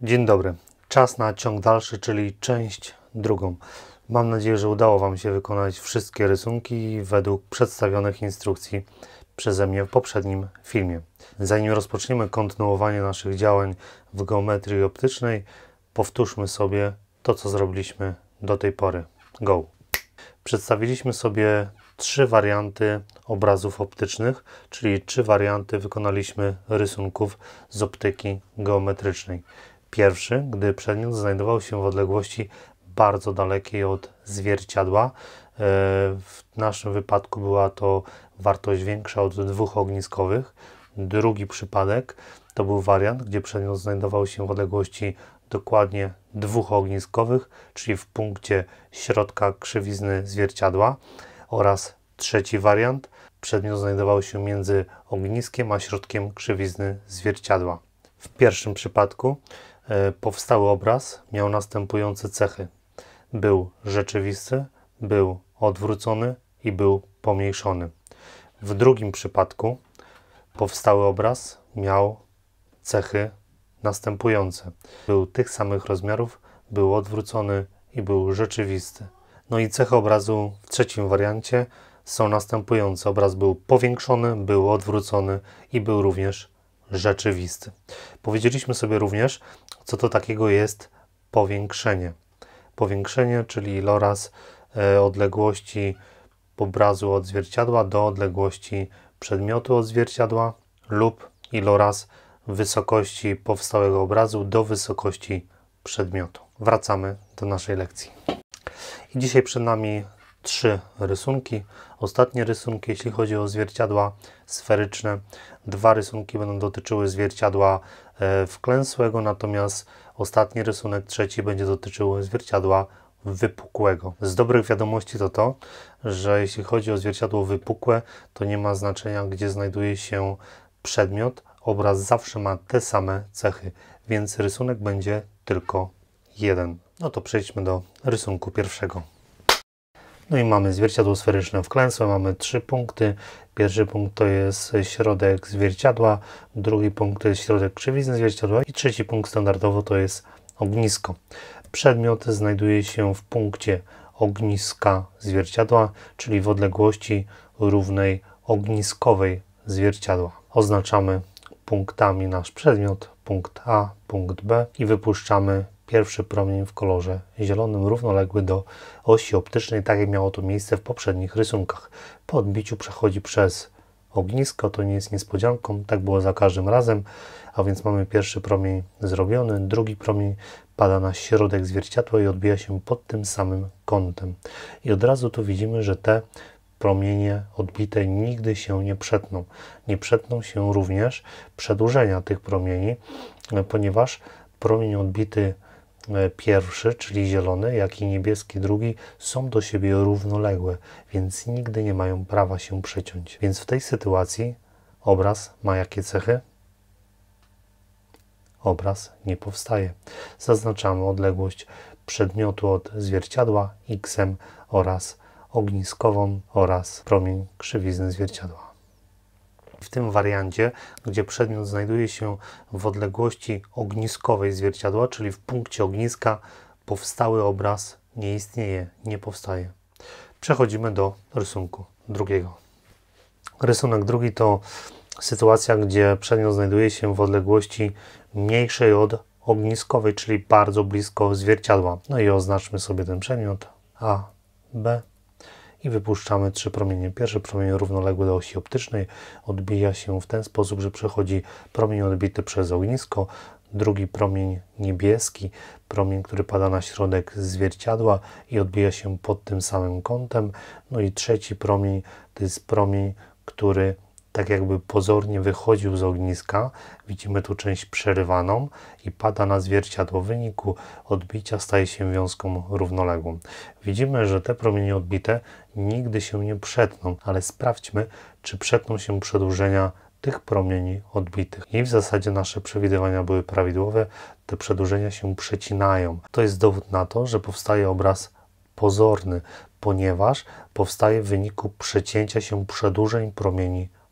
Dzień dobry. Czas na ciąg dalszy, czyli część drugą. Mam nadzieję, że udało Wam się wykonać wszystkie rysunki według przedstawionych instrukcji przeze mnie w poprzednim filmie. Zanim rozpoczniemy kontynuowanie naszych działań w geometrii optycznej, powtórzmy sobie to, co zrobiliśmy do tej pory. Go! Przedstawiliśmy sobie 3 warianty obrazów optycznych, czyli 3 warianty wykonaliśmy rysunków z optyki geometrycznej. Pierwszy, gdy przedmiot znajdował się w odległości bardzo dalekiej od zwierciadła. W naszym wypadku była to wartość większa od 2 ogniskowych. Drugi przypadek to był wariant, gdzie przedmiot znajdował się w odległości dokładnie 2 ogniskowych, czyli w punkcie środka krzywizny zwierciadła. Oraz trzeci wariant, przedmiot znajdował się między ogniskiem a środkiem krzywizny zwierciadła. W pierwszym przypadku powstały obraz miał następujące cechy. Był rzeczywisty, był odwrócony i był pomniejszony. W drugim przypadku powstały obraz miał cechy następujące. Był tych samych rozmiarów, był odwrócony i był rzeczywisty. No i cechy obrazu w trzecim wariancie są następujące. Obraz był powiększony, był odwrócony i był również rzeczywisty. Powiedzieliśmy sobie również, co to takiego jest powiększenie. Powiększenie, czyli iloraz odległości obrazu od zwierciadła do odległości przedmiotu od zwierciadła lub iloraz wysokości powstałego obrazu do wysokości przedmiotu. Wracamy do naszej lekcji. I dzisiaj przed nami 3 rysunki. Ostatnie rysunki, jeśli chodzi o zwierciadła sferyczne. 2 rysunki będą dotyczyły zwierciadła wklęsłego, natomiast ostatni rysunek, trzeci, będzie dotyczył zwierciadła wypukłego. Z dobrych wiadomości to, że jeśli chodzi o zwierciadło wypukłe, to nie ma znaczenia, gdzie znajduje się przedmiot. Obraz zawsze ma te same cechy, więc rysunek będzie tylko jeden. No to przejdźmy do rysunku pierwszego. No i mamy zwierciadło sferyczne wklęsłe, mamy 3 punkty. Pierwszy punkt to jest środek zwierciadła, drugi punkt to jest środek krzywizny zwierciadła i trzeci punkt standardowo to jest ognisko. Przedmiot znajduje się w punkcie ogniska zwierciadła, czyli w odległości równej ogniskowej zwierciadła. Oznaczamy punktami nasz przedmiot, punkt A, punkt B i wypuszczamy pierwszy promień w kolorze zielonym, równoległy do osi optycznej, tak jak miało to miejsce w poprzednich rysunkach. Po odbiciu przechodzi przez ognisko, to nie jest niespodzianką, tak było za każdym razem, a więc mamy pierwszy promień zrobiony, drugi promień pada na środek zwierciadła i odbija się pod tym samym kątem. I od razu tu widzimy, że te promienie odbite nigdy się nie przetną. Nie przetną się również przedłużenia tych promieni, ponieważ promień odbity pierwszy, czyli zielony, jak i niebieski drugi, są do siebie równoległe, więc nigdy nie mają prawa się przeciąć. Więc w tej sytuacji obraz ma jakie cechy? Obraz nie powstaje. Zaznaczamy odległość przedmiotu od zwierciadła x-em oraz ogniskową oraz promień krzywizny zwierciadła. W tym wariancie, gdzie przedmiot znajduje się w odległości ogniskowej zwierciadła, czyli w punkcie ogniska, powstały obraz nie istnieje, nie powstaje. Przechodzimy do rysunku drugiego. Rysunek drugi to sytuacja, gdzie przedmiot znajduje się w odległości mniejszej od ogniskowej, czyli bardzo blisko zwierciadła. No i oznaczmy sobie ten przedmiot A, B. I wypuszczamy 3 promienie. Pierwszy promień równoległy do osi optycznej odbija się w ten sposób, że przechodzi promień odbity przez ognisko, drugi promień niebieski, promień, który pada na środek zwierciadła i odbija się pod tym samym kątem. No i trzeci promień to jest promień, który tak jakby pozornie wychodził z ogniska. Widzimy tu część przerywaną i pada na zwierciadło. W wyniku odbicia staje się wiązką równoległą. Widzimy, że te promienie odbite nigdy się nie przetną, ale sprawdźmy, czy przetną się przedłużenia tych promieni odbitych. I w zasadzie nasze przewidywania były prawidłowe. Te przedłużenia się przecinają. To jest dowód na to, że powstaje obraz pozorny, ponieważ powstaje w wyniku przecięcia się przedłużeń promieni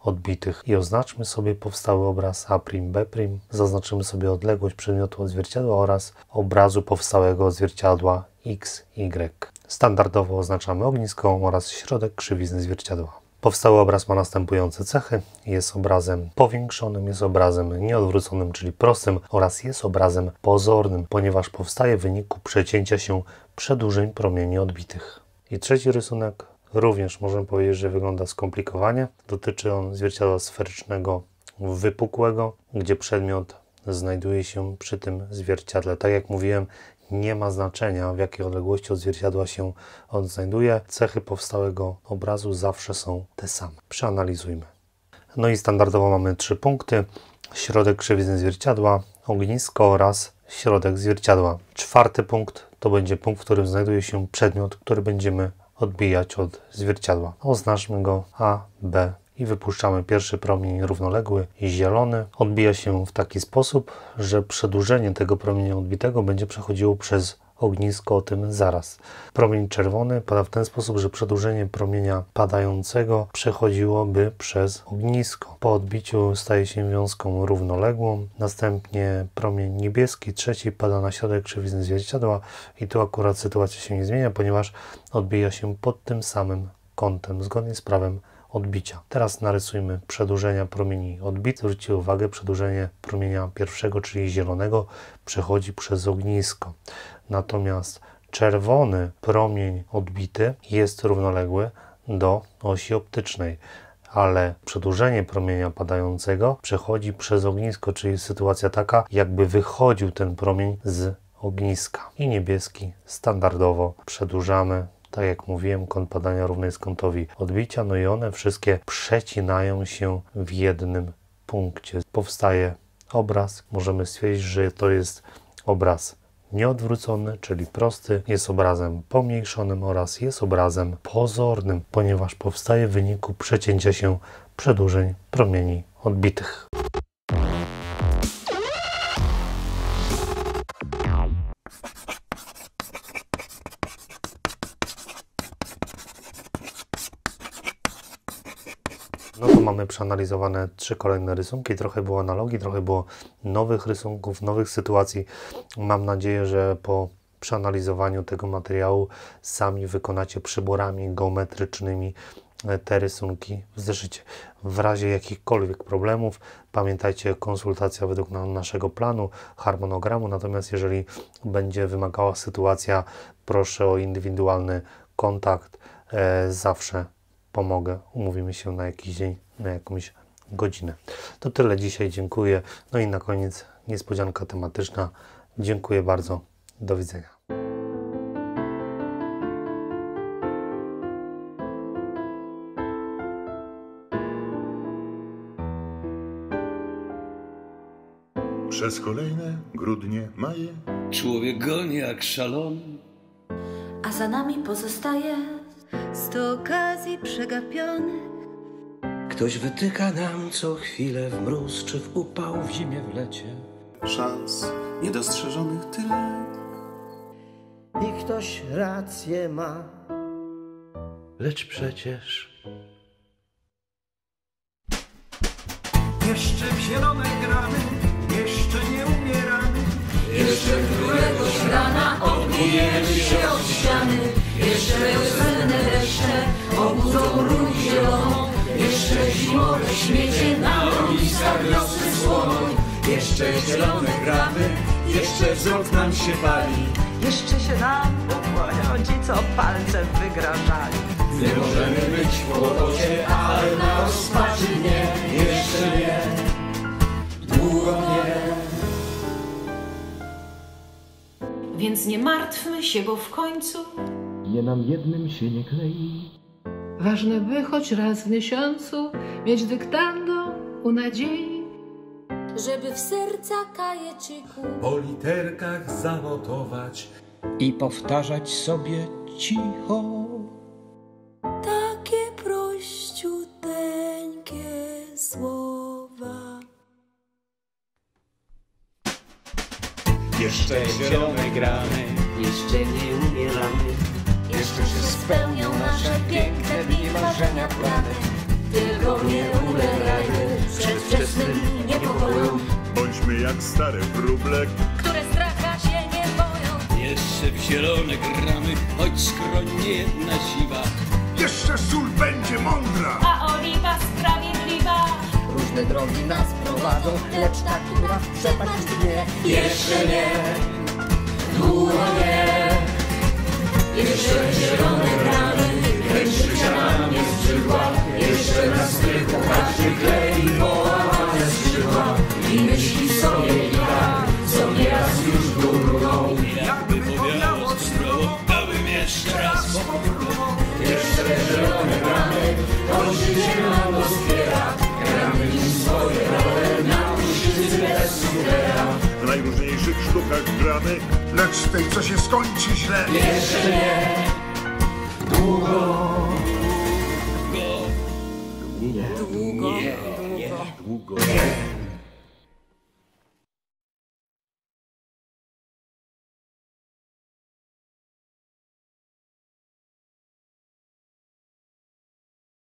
odbitych. I oznaczmy sobie powstały obraz A', B'. Zaznaczymy sobie odległość przedmiotu od zwierciadła oraz obrazu powstałego od zwierciadła X, Y. Standardowo oznaczamy ognisko oraz środek krzywizny zwierciadła. Powstały obraz ma następujące cechy. Jest obrazem powiększonym, jest obrazem nieodwróconym, czyli prostym oraz jest obrazem pozornym, ponieważ powstaje w wyniku przecięcia się przedłużeń promieni odbitych. I trzeci rysunek również możemy powiedzieć, że wygląda skomplikowanie. Dotyczy on zwierciadła sferycznego wypukłego, gdzie przedmiot znajduje się przy tym zwierciadle. Tak jak mówiłem, nie ma znaczenia, w jakiej odległości od zwierciadła się on znajduje. Cechy powstałego obrazu zawsze są te same. Przeanalizujmy. No i standardowo mamy 3 punkty. Środek krzywizny zwierciadła, ognisko oraz środek zwierciadła. 4. punkt to będzie punkt, w którym znajduje się przedmiot, który będziemy odbijać od zwierciadła. Oznaczmy go A, B i wypuszczamy pierwszy promień równoległy i zielony. Odbija się w taki sposób, że przedłużenie tego promienia odbitego będzie przechodziło przez ognisko, o tym zaraz. Promień czerwony pada w ten sposób, że przedłużenie promienia padającego przechodziłoby przez ognisko. Po odbiciu staje się wiązką równoległą. Następnie promień niebieski, trzeci, pada na środek krzywizny zwierciadła i tu akurat sytuacja się nie zmienia, ponieważ odbija się pod tym samym kątem, zgodnie z prawem odbicia. Teraz narysujmy przedłużenia promieni odbitych. Zwróćcie uwagę, przedłużenie promienia pierwszego, czyli zielonego, przechodzi przez ognisko. Natomiast czerwony promień odbity jest równoległy do osi optycznej, ale przedłużenie promienia padającego przechodzi przez ognisko, czyli sytuacja taka, jakby wychodził ten promień z ogniska. I niebieski standardowo przedłużamy. Tak jak mówiłem, kąt padania równy jest kątowi odbicia, no i one wszystkie przecinają się w jednym punkcie. Powstaje obraz. Możemy stwierdzić, że to jest obraz nieodwrócony, czyli prosty, jest obrazem pomniejszonym oraz jest obrazem pozornym, ponieważ powstaje w wyniku przecięcia się przedłużeń promieni odbitych. No to mamy przeanalizowane 3 kolejne rysunki. Trochę było analogii, trochę było nowych rysunków, nowych sytuacji. Mam nadzieję, że po przeanalizowaniu tego materiału sami wykonacie przyborami geometrycznymi te rysunki w zeszycie. W razie jakichkolwiek problemów pamiętajcie, konsultacja według naszego planu, harmonogramu. Natomiast jeżeli będzie wymagała sytuacja, proszę o indywidualny kontakt. Zawsze pomogę. Umówimy się na jakiś dzień, na jakąś godzinę. To tyle dzisiaj. Dziękuję. No i na koniec niespodzianka tematyczna. Dziękuję bardzo. Do widzenia. Przez kolejne grudnie, maje człowiek goni jak szalony, a za nami pozostaje 100 okazji przegapionych. ktoś wytyka nam co chwilę w mróz czy w upał, w zimie, w lecie. Szans niedostrzeżonych tyle. I ktoś rację ma, Lecz przecież Jeszcze w zielone gramy, jeszcze nie umieramy. Jeszcze któregoś rana odbijemy się od ściany. Jeszcze wiosenne deszcze obudzą róż zieloną. Jeszcze zimowe śmiecie na ogniskach wiosny słoną. Jeszcze zielone gramy, jeszcze wzrok nam się pali. Jeszcze się nam ukłonią ci, co palcem wygrażali. Nie możemy być w kłopocie, ale na rozpaczy nie. Jeszcze nie, długo nie. Więc nie martwmy się, bo w końcu nie nam jednym się nie klei. Ważne, by choć raz w miesiącu mieć dyktando u nadziei, żeby w serca kajeciku Po literkach zanotować i powtarzać sobie cicho. takie prościuteńkie słowa. Jeszcze zielone gramy, Jeszcze nie umieramy. Jeszcze się spełnią nasze piękne dni marzenia plany. Tylko nie ulegaj. jak stare wróble, które stracha się nie boją. Jeszcze w zielone gramy, choć skromnie jedna siwa. jeszcze sól będzie mądra. A oliwa sprawiedliwa. Różne drogi nas prowadzą, lecz ta, która w przepaść dnie. Jeszcze nie, długo nie. Jeszcze zielone bramy, kręć życia nam nie skrzydła. Jeszcze na strychu każdy klei połamane skrzydła. I myśli sobie ja, co nieraz już górną. Jakby powiało zdrowo, dałbym jeszcze raz popróbował. Jeszcze zielone bramy, choć życie nam rozbiera. Gramy nim swoje role, na ulicy bez supera. W najróżniejszych sztukach gramy, lecz tej, co się skończy źle. Jeszcze nie, długo. Długo. Długo.